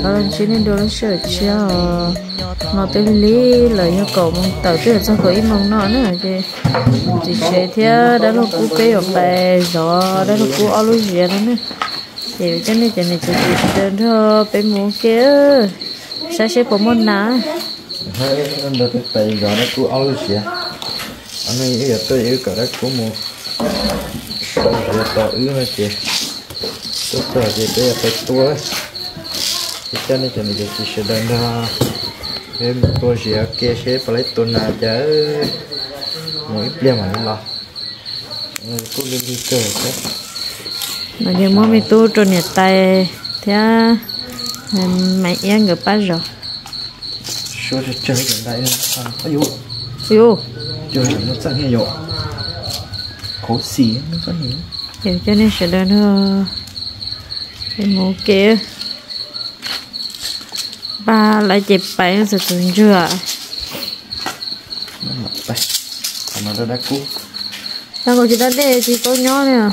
có lần chỉ nên đồ nó sửa chia nó tới lý lời yêu cầu mong tàu tới trong cái mong nó nữa chị sẽ theo đó là cú bé ở bè gió đó là cú alo gì đó nữa thì cho nên chị đơn thôi bé muốn kia sẽ có món ná hay nó được bè gió đó cú alo gì anh ấy giờ tôi yêu cả đó cú một giờ tao yêu nó chị tôi chị bây giờ tôi cho nên chị sẽ đơn thôi em tôi sẽ kia sẽ phải tuần nào chứ mỗi đêm mà nó cô lên đi chơi thế mà giờ mỗi mình tu trộn nhiệt tay thế mày em gặp bao giờ số để chơi gần đây ơi ôi chơi nó rất nhiều khó xí nó rất nhiều giờ cho nên sẽ đơn thôi em mua kia ba lại chụp bánh rồi tuần chưa đây mà nó đã cũ đang còn chị đã để chị có nhỏ nè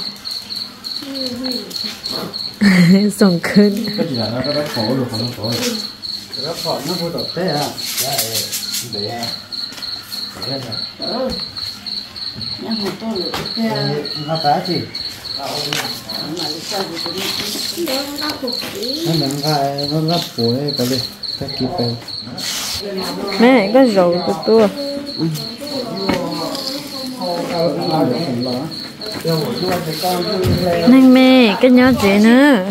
sòng cơn cái gì là nó đã khổ được không khổ nó khổ nó vô tập thế à để lên rồi nhá một tô nữa cái nó phá gì nó lắp phổi cái gì cái kia phải mẹ có rượu của tôi nên mẹ cái nhỏ chị nữa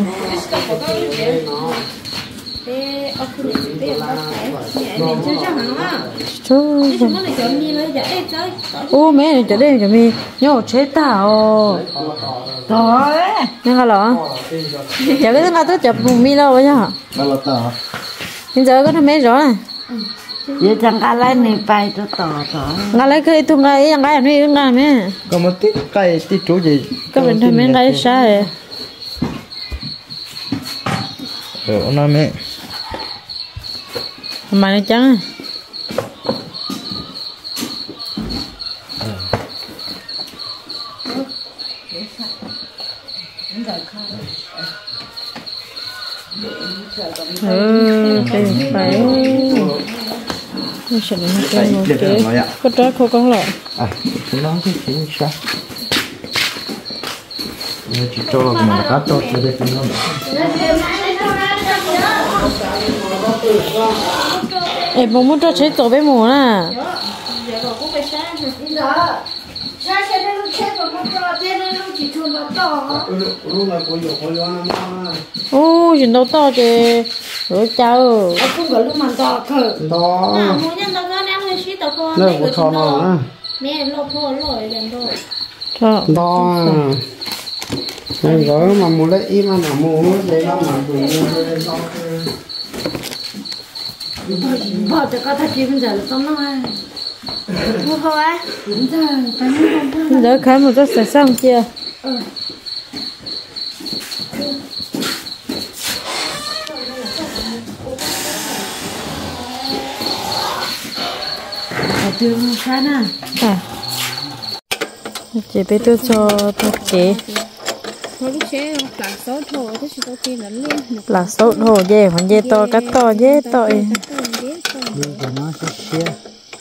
ô mẹ này trở đây cho mi nhỏ chết tao rồi nên là lọ chả biết là tôi chụp vùng mi đâu vậy hả nó là tao bây giờ có thằng mẹ rõ này giờ chẳng ai lấy này bay cho tỏ ngay lấy cái thùng này chẳng ai này cũng làm mẹ có một tí cây tí chỗ gì có bên thằng mẹ lấy sai rồi nó mẹ mà nó trắng cái phải nó sẽ nó cái một cái có trái khô con lợn à chúng nó cái gì sao nó chỉ cho mà cá to cho đây nó em muốn cho chế tổ bé mù nè ô chuyện đâu to kìa rồi cháu không có lúc mà to cơ đó nó có nó mẹ lo po lo liền rồi đó nên rồi mà mua lấy im mà mua để nó mà dùng đó bỏ cho các thằng chim giờ là xong rồi mua không á giờ đỡ khá một chút sẽ xong chưa tiêu sao nè chị biết tôi cho tôi chế thôi lúc chế lạc số thổ thế chỉ có tiền lắm luôn là số hồ dê hoàn dê to cắt to dê to nó sẽ xe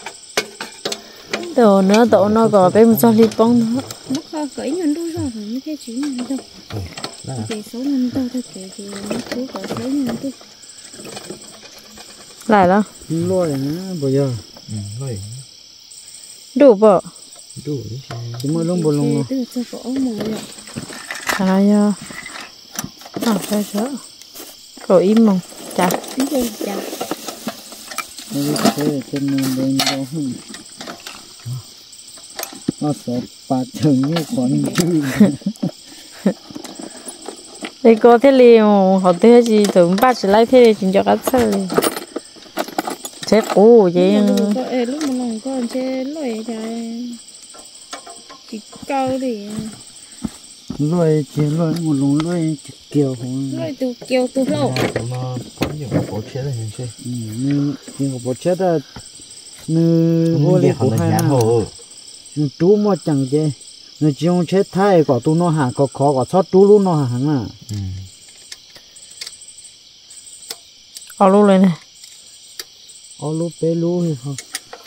đồ nữa tổ nó gọi bên cho đi bông nữa nó khó cởi nhân đu rồi mới thế chứ nhân đâu thì số nhân đâu thôi kể thì nó cứ có số nhân đâu lại đó lôi nữa bây giờ lôi đủ bộ đủ chúng mới lông bồ lông từ cho có mồi à giờ phải sợ có im mong chả chả nó sẽ trên bên đó nó sợ bà chừng như con đây có thế liền họ thế gì tưởng ba chỉ lấy thế chỉ cho các sợi chết cũ vậy lúc mà lòng con chơi lôi chạy chỉ câu thì lôi chỉ lôi một lồng lôi kiều không lôi từ kiều từ lâu nó có nhiều bộ chết là như thế nhiều bộ chết là như vô lý của hai nào chú mà chẳng chứ nó chỉ không chết thay có tu nó hàng có khó có sót chú luôn nó hàng à alo lên này alo bé lú thì không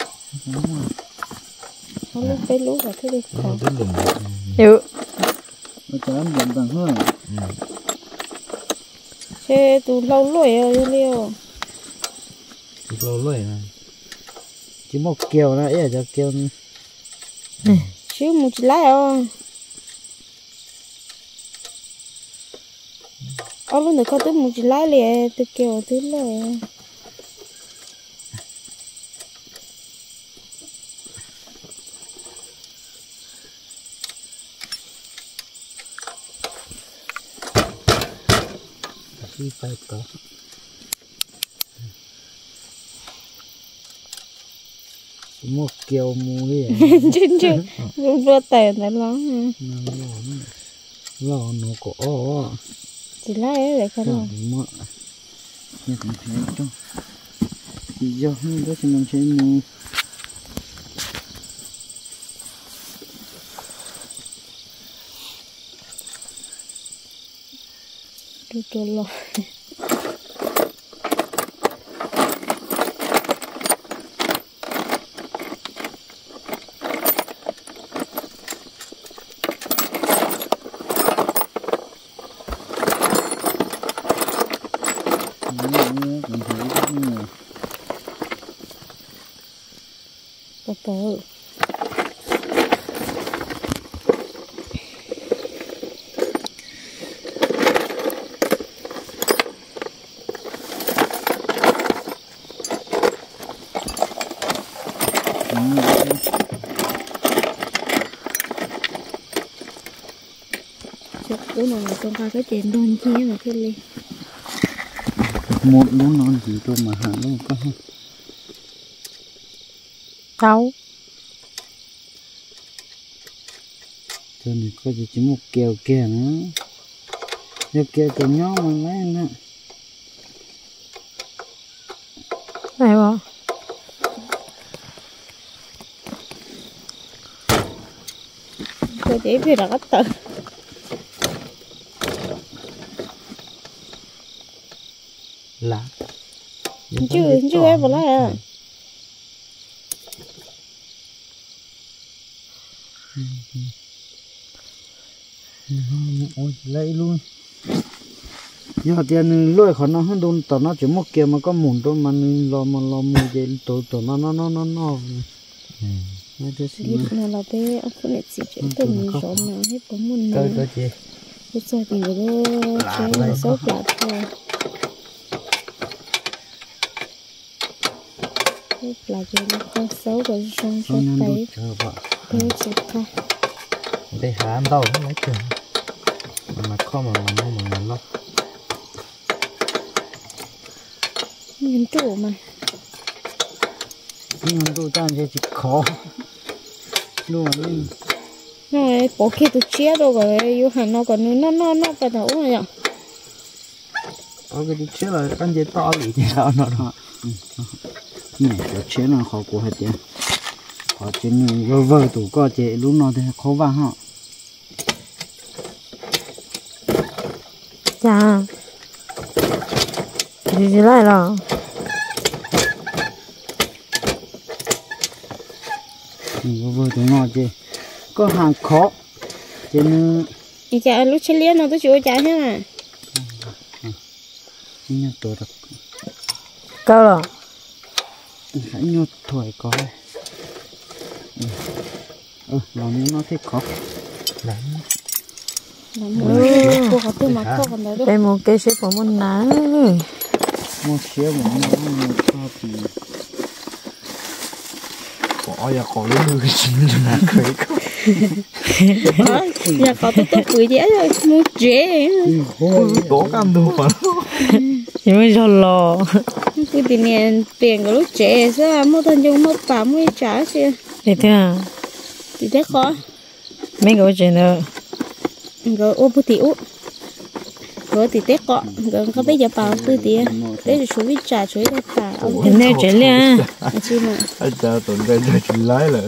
alo bé lú là thế đi còn hiểu nó chán dần dần hơn thế từ lâu rồi liêu lâu rồi này chỉ một kèo này ấy cho kèo chứ một chỉ lái không luôn được có tới một chỉ lái liền từ kêu tới rồi đi phải có một kèo mù đi trên trên vừa tèn này lắm lo nó có chỉ lái ấy để không nào mỡ như thế trong chỉ do hơn đó thì mình sẽ mù tôi lo từ bữa nào con coi cái chuyện đơn chia mà cái ly một món non gì tôi mà hàng luôn có đâu cho nên có gì chỉ một kèo kèo nữa nếu kèo kèo nhỏ mà lấy nữa này bỏ tôi chỉ biết là cái từ lá chưa em vào lại à ôi lấy luôn giờ tiền lôi khỏi nó hơn đun tao nó chỉ một kia mà có mùn thôi mà lo mùi gì tổ nó đi nào là bé ông phụ nữ chỉ chuyện từ mình rồi nào hết có muốn nào cái gì bây giờ thì người đó chơi số lạt thôi là gì nó con xấu rồi xong số tay thế chỉ thôi để hả ăn đâu nó lấy tiền mà không mà lo nhìn chủ mà nhưng tôi đang chỉ khó luôn rồi bỏ kia tôi chia đâu rồi yêu hẳn nó còn nó phải thấu rồi nhở cái đi chia là con gì to bị thì sao nó này cái chia là khó của hết tiền họ trên vơ tủ co chị lúc nào thì khó vàng họ chà gì lại rồi vơ tủ ngọt chị có hàng khó trên chị chả lúc chơi liên nó tôi chịu chả thế mà nhớ tôi được cao rồi hãy nhớ tuổi có làm nó thích khó làm cô có tôi mà cô còn đấy đâu đây một cái xếp của mình ná một xíu mà nó to thì có ya có những người xin là khởi nhà có tôi cười dễ rồi mua dễ có cam đồ mà nhưng mà cho lò cái tiền này tiền của lúc trẻ sao mua thân chung mua bà mua trả chứ để thế à thì thế khó mấy cái chuyện nữa rồi ô bút tiểu rồi thì tết cọ rồi có bây giờ bảo tư tiền đấy là chú biết trả chú biết trả em nói chuyện liền chứ mà anh cha tuần cái chơi chuyện lái là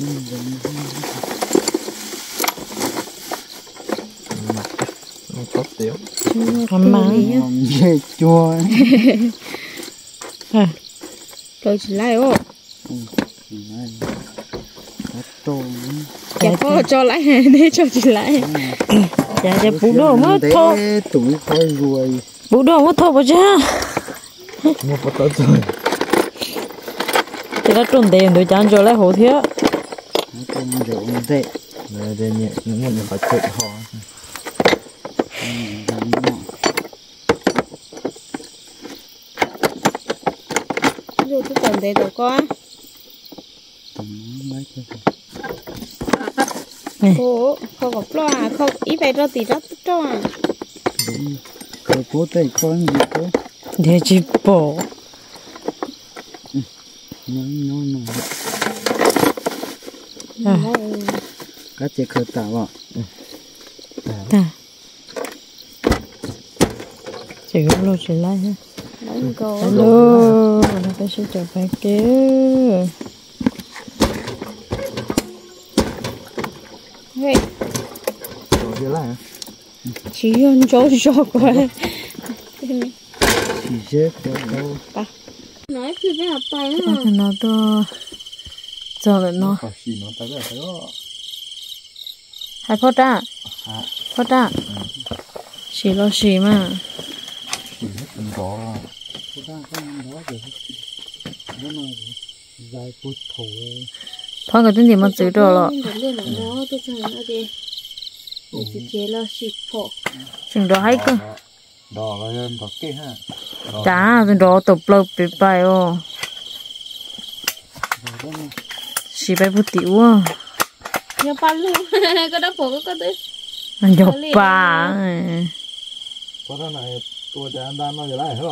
có tiêu mà dê chua rồi chỉ lại ô chả có cho lại để cho chị lại dạ dạ bù đồ mất thôi tuổi khói ruồi bù đồ mất thôi bà cha mua bắt tới rồi thì đã trộn tiền rồi chán cho lại hổ thiết con rượu thế này đây nhẹ những người phải tự họ rồi cứ cần để tụi con cô không có ploa không ít phải ra tí rất cho à cái phố tây con gì cơ để chị bỏ nó cá chê khơi tạo à ta chỉ có lô chỉ lại ha đánh cô alo nó phải sẽ trở phải kêu hey rồi kia lại chỉ ăn cho quá chỉ xếp cho đâu nói cứ bé học bài nó ha nó to giờ là nó phải xì nó tới rồi đó hay phốt ra xì lo xì mà xì hết cũng có dài phút thổ phong cái tên gì mà chữ đồ lọ lên là nó tôi cho nó đi chỉ chế là xịt phổ chừng đó hay cơ đỏ là em có cái ha chả tên đó tập lâu bị bài ô xì bài bút tiểu à nhà ba luôn có đáp phổ có đấy anh chụp bà có thế này tôi cho anh đang nói lại hả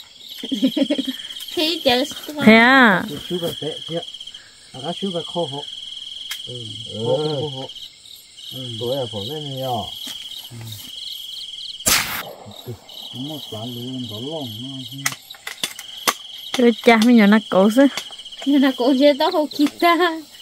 khi chờ thế à chú bà tệ chứ à chú bà khô hộ khô hộ tôi là phổ lên nhiều một quả luôn có lòng chứ cha mới nhỏ nó cổ chứ nhưng là cô chơi tao không kịp ta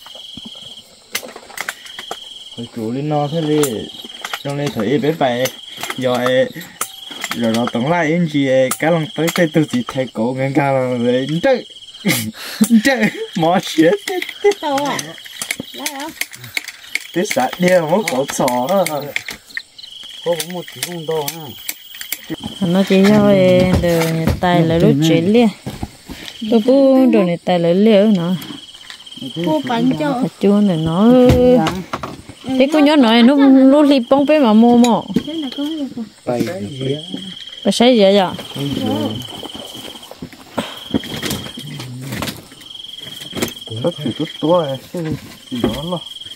phải chủ lên nó thế đi trong đây thấy bé bài rồi rồi nó tổng lại anh chị cá lòng tới đây tôi chỉ thấy cổ ngang cao là lên chơi chơi mò xía tao à lại không thế sao đi mà cổ sò có một chút không to ha nó chỉ cho đồ nhà tài là lúc chế liền tôi bu đồ nhà tài là liều nó cô bánh cho thật chuông để nó thế cô nhớ nói nó lì bông bé mà mua mỏ thế là có gì không bay gì bà say gì vậy rất là chút tua này thì đó lo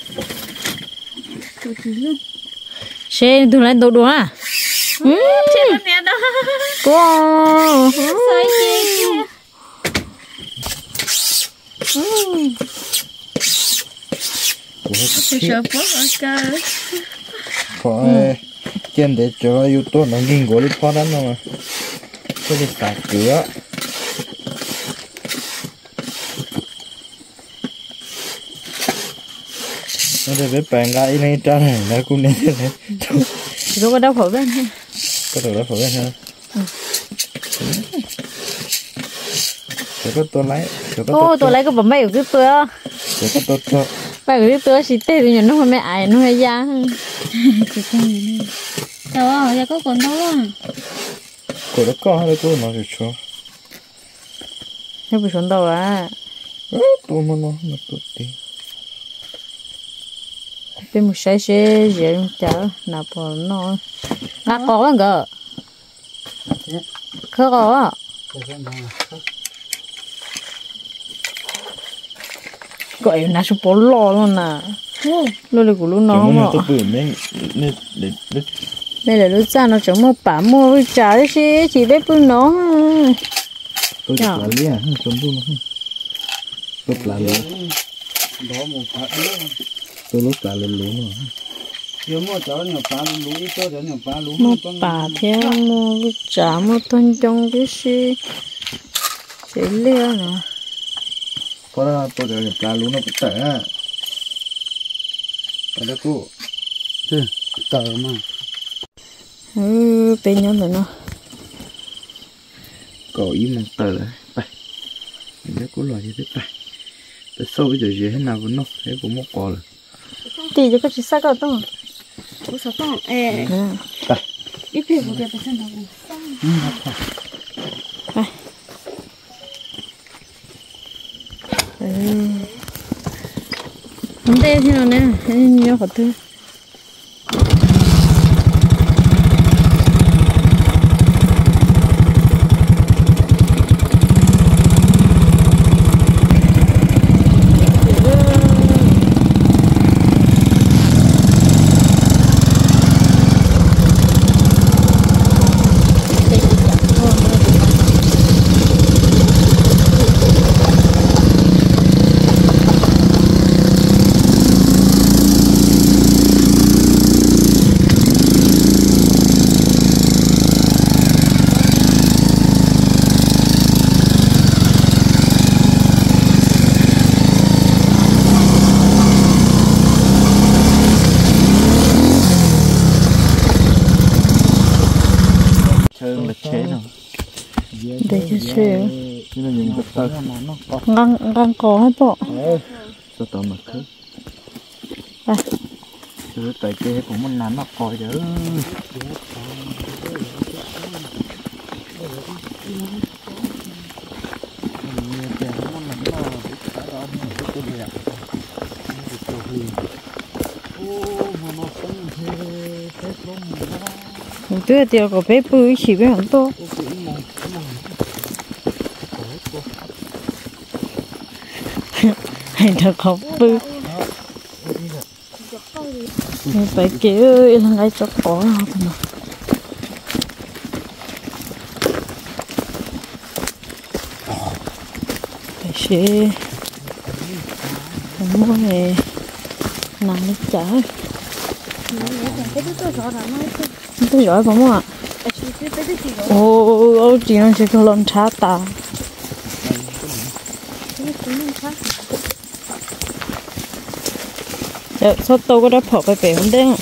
xe thu lại đồ đồ à chết là mẹ đó wow sai kia tôi sợ bố ở cơ phải trên để cho YouTube nó ghi của đi phá đánh mà có đi sạc cửa nó để biết bạn gái này tra này nó cũng nên thế này rồi có đâu phở bên ha có được đó phải ha cho có tôi lấy ô tôi lấy cái bấm bay ở cái tựa cho có tôi cho bay ở cái tựa xịt tê thì nó không mẹ ai nó hay da chị con này đâu à giờ có còn đâu à cô đó có hay cô nó thì cho nó bị xuống đầu à tôi mà nó tôi đi bên một sai xe dễ chở nào bỏ nó ngắt có ăn gờ khớ có gọi là số bốn lò luôn nè luôn là của lúc nó mà tôi bự mình để đây là lúc ra nó chẳng mua bả mua với trả đấy chứ chỉ biết bưng nó tôi là lia chấm bự nó tôi là lia đó một phát tôi lúc là lia luôn giờ mua chó nhiều phá lú cho chó nhiều phá lú mua bả theo mua với trả mua thân trong cái gì chỉ lia nè có đó tôi được là luôn nó bị tệ à ở đó cô tờ mà bên nhau rồi nó cậu ý mong tờ là phải nhớ có loại gì thế phải tại sao bây giờ gì hết nào vẫn nó thế cũng móc cò rồi thì cho cái chỉ xác rồi đó bố sợ con ít tiền của tiền phải xem nào không đây thế nào nè nhớ khó thứ chơi là chế nào để cho chơi chứ là những cái tơ ngang có hết bộ sao tao mà cứ chứ tại kia cũng muốn nắn nó coi chứ tôi thì có bé bự chỉ bé很多hay là có bự phải kiểu là ngay cho có nào mà phải xe mua này nằm đi chở tôi giỏi không ạ ô chị nó chỉ có lần chát ta sao tôi có đã phở phải bể không đấy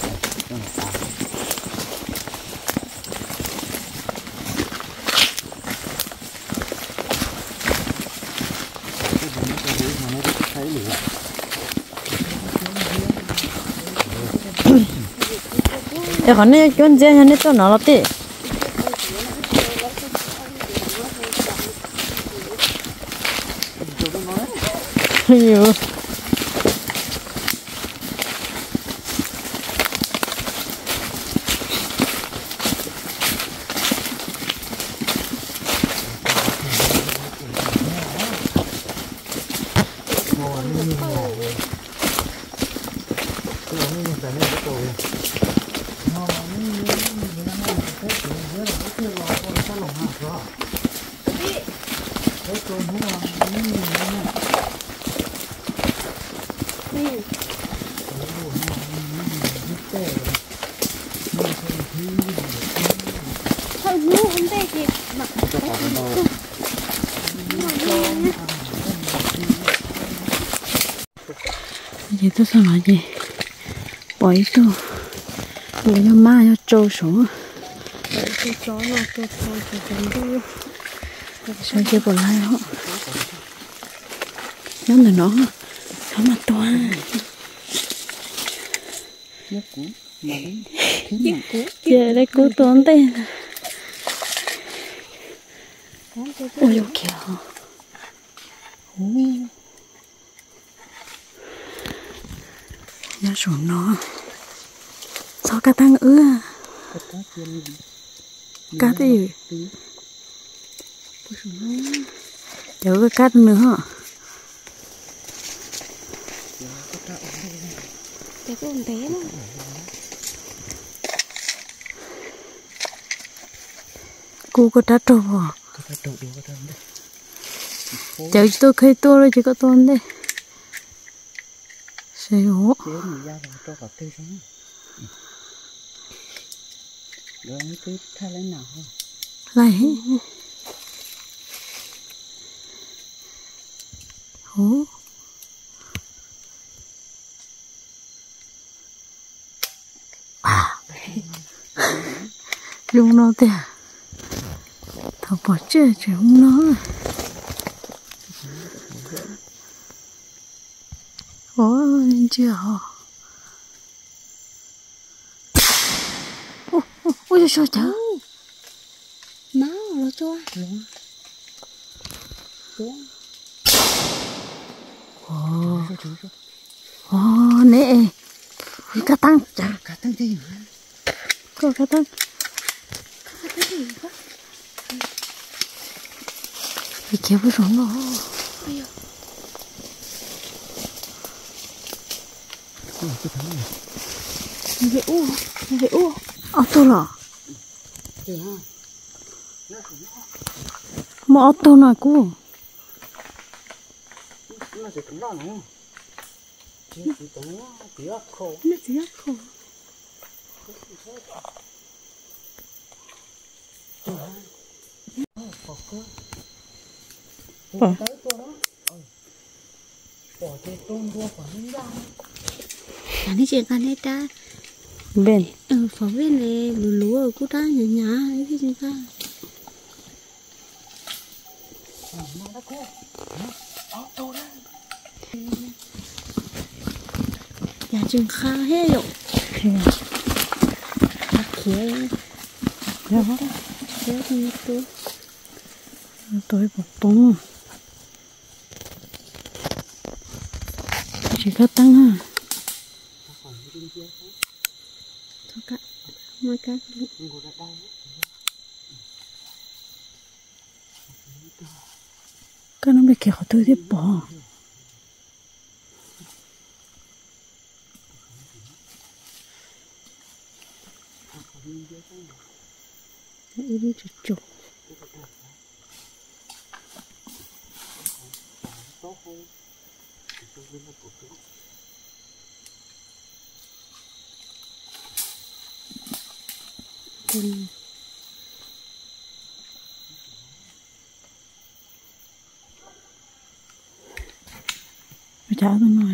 để còn này chuyên gia này cho nó là tệ nhiều gì tôi sao nói gì bỏ ít tôi để cho má cho trâu xuống cho chó nó cho trâu cho chó đi sao chưa bỏ lại họ nhóm là nó mà toan giờ đây cứ toán tên ôi kìa nhớ xuống nó sao cá tăng ưa cá gì chớ cái cát nữa cái con té nó cô có đá trâu à chớ tôi khai tôi rồi chỉ có tôi đây xe hố lại hố Lúc nó thế à? Thằng bỏ chơi chứ không nó. Ôi chưa hả? Ôi trời trời. Má nó cho. Nè. Cá tăng. Cá tăng gì? Có cá tăng. Bị kéo vào rốn nó. Về u. Ở đâu là? Mà ở đâu nào cô? Nó sẽ cắm đó nữa. Chỉ tao nó tía khô. Nó tía khô. Bỏ. Anh ấy chỉ cần hết ta. Bên. Phở bên này lúa ở cú ta nhà ấy cái gì ta. Nhà trường kha hết rồi. Khía. Đó. Khía thì tôi. Tôi bọc bông. Chỉ có tăng ha. Thôi cả. Mấy cái. Cái nó bị kéo tôi tiếp bỏ. Đi chụp. Cháu tôi nói.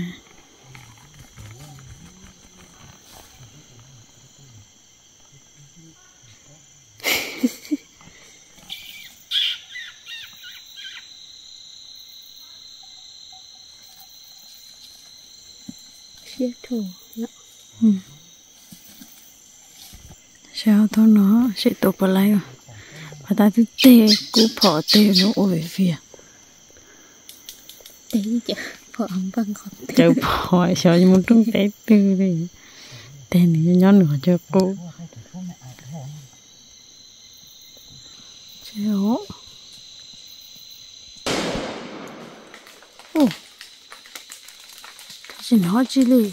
Xếp thổ. Sao thôi nó sẽ tụt vào lại rồi. Và ta cứ tê, cứ bỏ tê nó ôi về phía. Tê chứ. Phở bằng khóc. Cháu bỏ sao như muốn trông tê tư đi. Tê này nhỏ nửa cho cô. Cháu. Ồ. Cái gì nó chứ lì.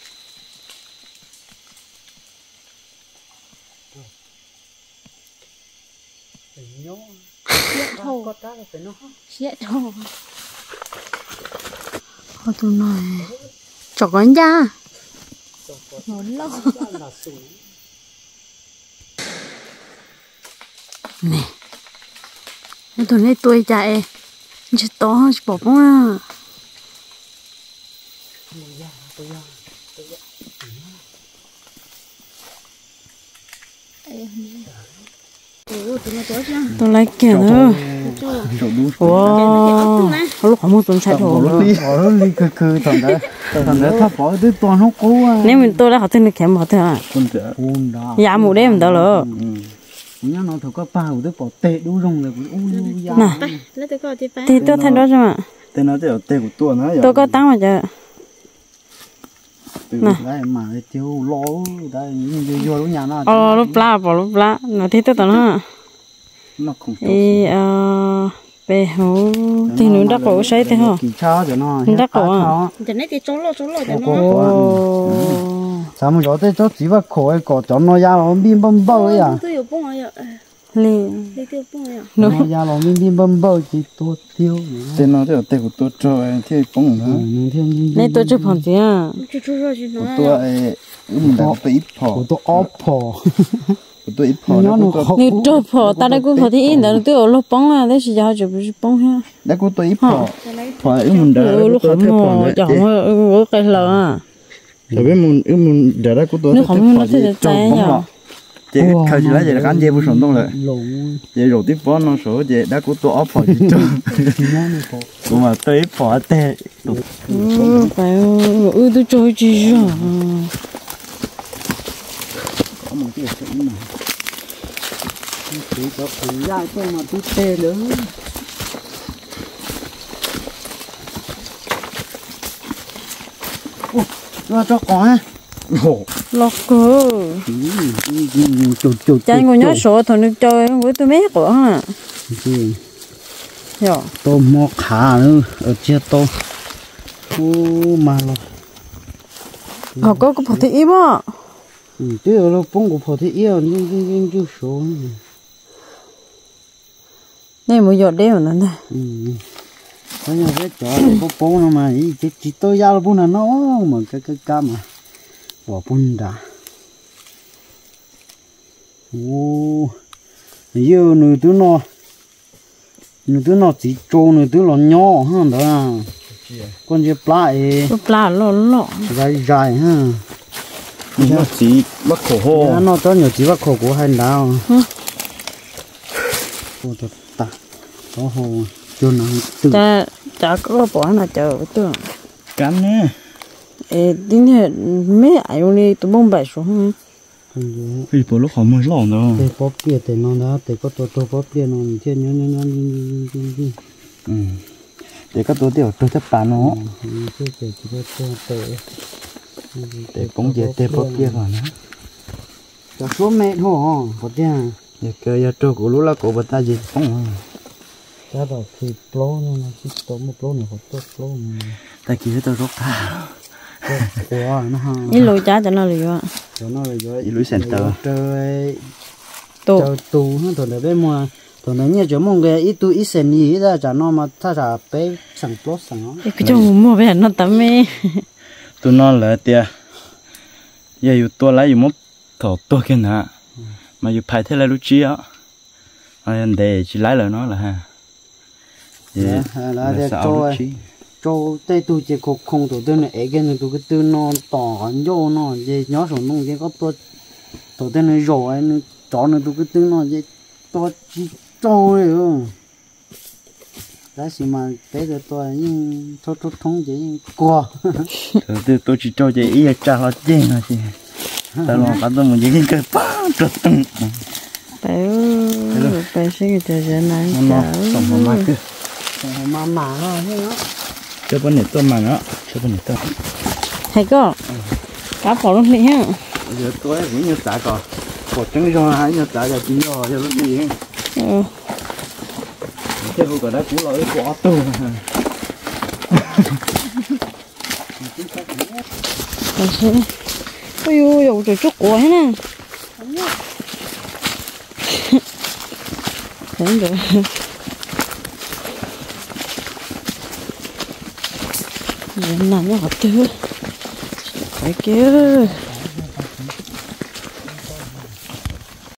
Xếp thổ. Thôi tôi nói. Chọc con ra. Nó lâu. Nè. Tôi nói tôi chạy. Chứ to chứ bỏ bông à. Tôi lấy kìa nữa. Wow. Lúc không muốn tuần sai đồ. Bỏ nó đi cứ thằng đấy thắp bỏ tới toàn nó cố à. Nếu mình tôi đã học tên kém bỏ thôi à. Con đó. Dạ mù đêm đó lỡ. Nhá nó thằng có bao tới bỏ tệ đu rong rồi. Nè. Lấy tôi coi tiếp Thì tôi thay đó cho mà. Tên nó tới tệ của tôi nó. Tôi có tăng mà chờ. Nè. Đấy mà tiêu lố đây vô lúc nhà nó. Lúc lá bỏ lúc lá. Nó thì tôi tao nó. Nó không về hổ thì nó đắp cổ xây thế hả? Kỳ cho cho nó. Đắp cổ à? Cho nó cái trốn lo cho nó. Sao mà gió tới chó chỉ vào khổ ấy cỏ chó nó ra nó bim bầm bầu ấy à? Tôi yêu bông ấy ạ. Lên. Tôi yêu bông ấy ạ. Nó ra nó bim bầm bầu chỉ tôi tiêu. Tên nó theo tên của tôi trời theo bông nữa. Nên tôi chụp hình gì à? Chú rồi chứ nó. Tôi mình đã tôi ít phò. Tôi óp phò. Tôi ít phò. Nếu chụp phò ta đã cứ phò thì in đó tôi ở lúc bông à, đấy chỉ cho chụp bông ha. Đã có tôi ít phò. Phò mình đã lúc không mà chẳng có cái lờ à. Rồi mình đã có tôi nếu không nó sẽ cháy nhở. chị khai chỉ lấy chị là cán dê bút sống đông lại lồng chị rồi tiếp phó nó số chị đã có tổ ốp phải chị cho cũng mà tới phó tệ phải tôi chơi chi rồi có một cái sự mà chỉ có phụ ra cho mà tôi tê nữa nó cho con á lọt cơ chạy ngồi nhớ số thôi nước chơi với tôi mấy của hả rồi tô mò khá nữa ở chia tô mà là họ có cái phật thị im á chứ là phong của phật thị yêu nhưng chưa số đây một giọt đeo nữa này có nhau cái chó bố nó mà chỉ tôi giao bún là nó mà cái cam mà bỏ bún đã yêu người thứ nó chỉ trâu người thứ nó nhỏ hơn đó con gì pla lọ dài ha nó chỉ bắt khổ hô nó cho nhiều chỉ bắt khổ của hai đào ô thật ta có hồ cho nó tự chả có bỏ nào chờ với tôi cắn nè tính là mấy ai đi tụi bông bài xuống vì bộ lúc họ mới lỏng đâu để bóp bia để nó đó để có tổ bóp bia nó thiên nhớ để có tổ tiểu tôi chấp bán nó để bóng dệt để bóp bia vào nó cho số mẹ thôi có tiền để cái giờ trâu của lũ là cổ bật ta gì không cha bảo thì plo nó chỉ tổ một plo này hoặc tổ plo ta kia tôi rốt tha quá nó ha ít lối cha cho nó lừa cho nó là rồi lối center trời tù tù hơn thôi để mua thôi nếu như chỗ mong cái ít tu ít sen gì ra cho nó mà ta ra bé sẵn plo sẵn nó cái chỗ mua về nó tắm mê tôi nó là tia giờอยู่ตัวไรอยู่มั้งthổตัวkia nè màอยู่phải thế là lúc chia á anh để chỉ lấy lời nó là ha là để cho tây tu chỉ có không tổ tên này cái này tu cái tư nó tỏ vô nó về nhớ số nông cái có tổ tên này rồi nó chó này tu cái tư nó về to chỉ trâu đấy không đấy xí mà cái giờ tôi nhưng thôi thông chỉ qua tôi chỉ cho chị ý trả họ tiền thôi chị tao lo cả tôi một cái phá trật tung phải cái trời này nó xong mà cứ mà nó cho bên này tôi mà nó cho bên này tôi thấy có cá phò luôn đi ha giờ tôi cũng như trả cò trứng cho hai như trả là chỉ cho lúc gì cái vụ đó cũng lỗi của tôi ôi ôi trời chút của thế nè thấy rồi làm nó hợp chưa phải kia